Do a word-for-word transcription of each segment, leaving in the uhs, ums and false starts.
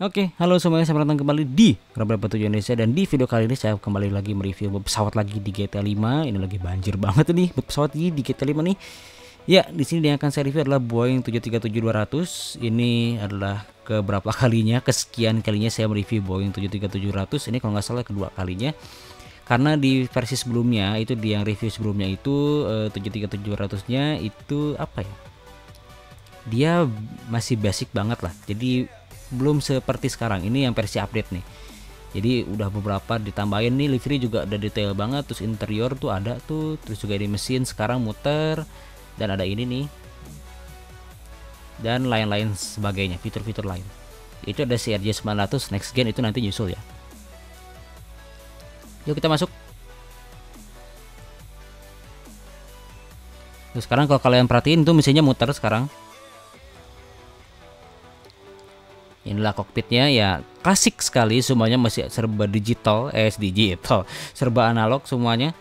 Oke, halo semuanya, selamat datang kembali di Robot Batu Indonesia. Dan di video kali ini saya kembali lagi mereview pesawat lagi di G T A lima. Ini lagi banjir banget nih pesawat di G T A lima nih. Ya, di sini yang akan saya review adalah Boeing tujuh tiga tujuh dua ratus. Ini adalah keberapa kalinya, kesekian kalinya saya mereview Boeing tujuh tiga tujuh ratus. Ini kalau nggak salah kedua kalinya. Karena di versi sebelumnya itu, di yang review sebelumnya itu eh, tujuh tiga tujuh ratus-nya itu apa ya? Dia masih basic banget lah. Jadi belum seperti sekarang. Ini yang versi update nih. Jadi udah beberapa ditambahin nih, livery juga udah detail banget. Terus interior tuh ada tuh, terus juga di mesin sekarang muter, dan ada ini nih, dan lain-lain sebagainya, fitur-fitur lain. Itu ada C R J sembilan ratus next gen, itu nanti nyusul ya. Yuk kita masuk. Terus sekarang kalau kalian perhatiin tuh mesinnya muter sekarang. Inilah kokpitnya ya, klasik sekali, semuanya masih serba digital, eh digital, serba analog semuanya.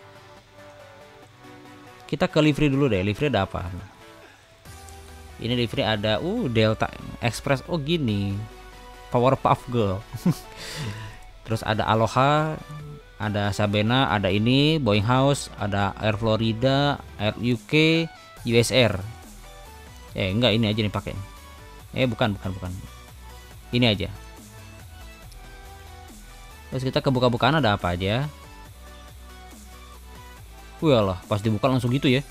Kita ke livery dulu deh, livery ada apa? Ini livery ada uh Delta Express, oh gini, Powerpuff Girl. Terus ada Aloha, ada Sabena, ada ini Boeing House, ada Air Florida, Air U K, U S R. Eh enggak, ini aja nih pakai. Eh bukan bukan bukan. Ini aja. Terus kita ke buka-bukaan ada apa aja. Wih Allah, pas dibuka langsung gitu ya.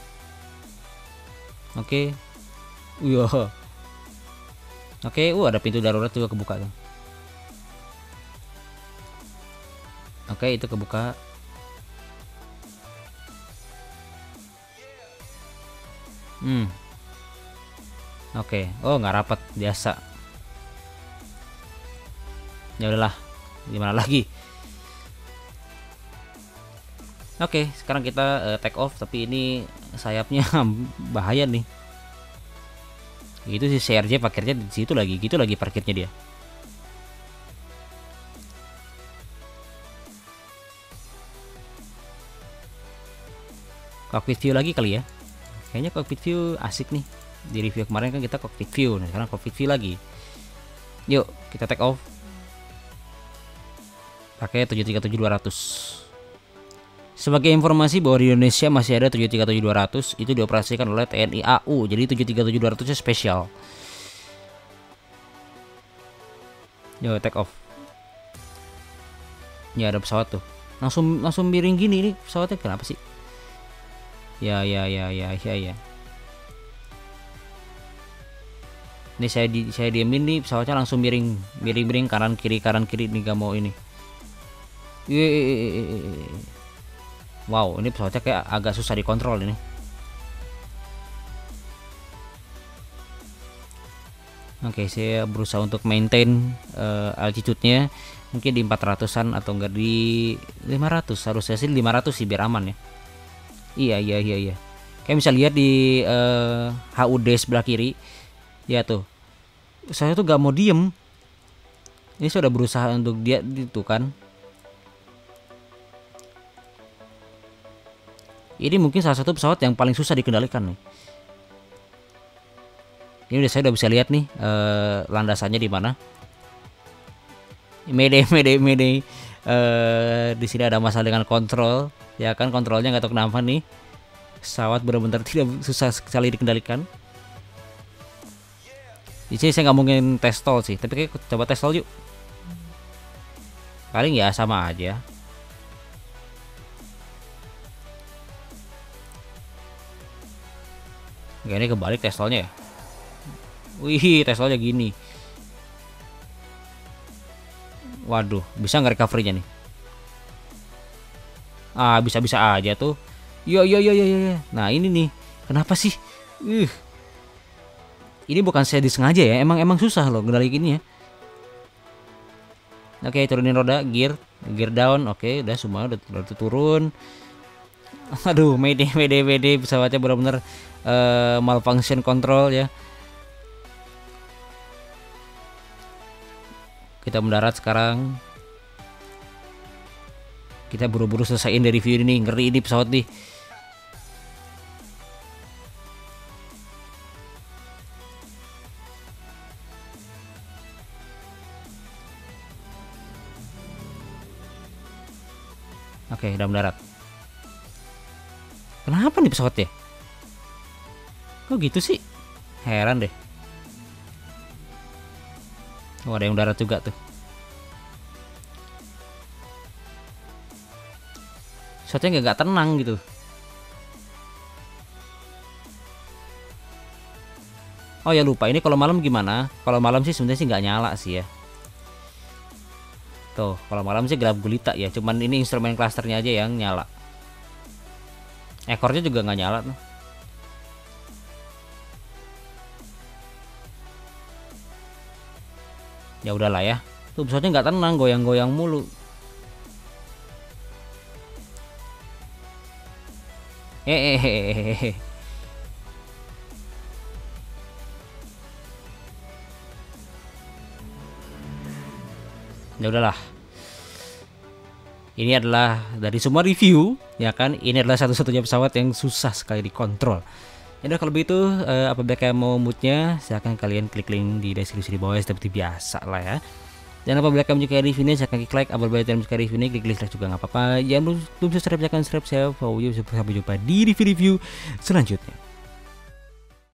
Oke. Wih. Oke, uh ada pintu darurat juga kebuka tuh. Oke, itu kebuka. Hmm. Oke. Oh, nggak rapat, biasa. Ya udahlah, gimana lagi. Oke, sekarang kita uh, take off, tapi ini sayapnya bahaya nih. Itu si C R J parkirnya di situ lagi, gitu lagi parkirnya dia. Cockpit view lagi kali ya. Kayaknya cockpit view asik nih. Di review kemarin kan kita cockpit view, nah sekarang cockpit view lagi. Yuk, kita take off. Pakai tujuh tiga tujuh dua ratus. Sebagai informasi bahwa di Indonesia masih ada tujuh tiga tujuh dua ratus, itu dioperasikan oleh T N I A U. Jadi tujuh tiga tujuh dua ratus-nya spesial. Yo, take off. Ya ada pesawat tuh. Langsung langsung miring gini, ini pesawatnya kenapa sih? Ya ya ya ya ya ya. Ini saya di saya diemin nih, pesawatnya langsung miring, miring-miring kanan kiri kanan kiri nih, gak mau ini. Wow, ini pesawatnya kayak agak susah dikontrol ini. Oke, saya berusaha untuk maintain uh, altitude-nya mungkin di empat ratusan atau enggak di lima ratus. Harusnya sih lima ratus sih biar aman ya. Iya, iya, iya, iya. Kayak bisa lihat di uh, H U D sebelah kiri. Ya tuh. Saya tuh gak mau diem. Ini sudah berusaha untuk dia itu kan. Ini mungkin salah satu pesawat yang paling susah dikendalikan nih. Ini udah, saya udah bisa lihat nih eh, landasannya di mana. Mayday, mayday, mayday. Eh, di sini ada masalah dengan kontrol, ya kan, kontrolnya nggak tahu kenapa nih. Pesawat benar-benar tidak, susah sekali dikendalikan. Di sini saya nggak mungkin tes tol sih, tapi kayak coba tes tol yuk. Paling ya sama aja. Gak, ini kebalik tes tolnya ya. Wih, tes tolnya gini. Waduh, bisa nggak recovery-nya nih? Ah, bisa-bisa aja tuh. Yo yo yo yo yo. Nah, ini nih. Kenapa sih? Uh. Ini bukan saya disengaja ya, emang emang susah loh gendaliinnya. Oke, turunin roda, gear, gear down. Oke, udah semua udah, udah turun. Aduh, mayday, mayday, mayday, pesawatnya benar-benar uh, malfunction control ya. Kita mendarat sekarang. Kita buru-buru selesaiin dari review ini, ngeri ini pesawat nih. Oke, udah mendarat. Kenapa nih pesawatnya? Kok gitu sih? Heran deh. Oh, ada yang darat juga tuh. Pesawatnya nggak tenang gitu. Oh ya lupa, ini kalau malam gimana? Kalau malam sih sebenarnya sih nggak nyala sih ya. Tuh, kalau malam sih gelap gulita ya. Cuman ini instrumen klasternya aja yang nyala. Ekornya juga nggak nyala tuh. Ya udahlah ya. Tuh pesawatnya nggak tenang, goyang-goyang mulu. Hehehe. Ya udahlah. Ini adalah dari semua review, ya kan? Ini adalah satu-satunya pesawat yang susah sekali dikontrol. Ya udah kalau begitu, eh, apabila kalian mau moodnya, silahkan kalian klik link di deskripsi di bawah seperti biasa lah ya. Dan apabila kalian menyukai review ini, silahkan klik like. Apabila kalian menyukai review ini, klik like juga nggak apa-apa. Jangan lupa subscribe, jangan subscribe saya. Sampai jumpa di review-review selanjutnya.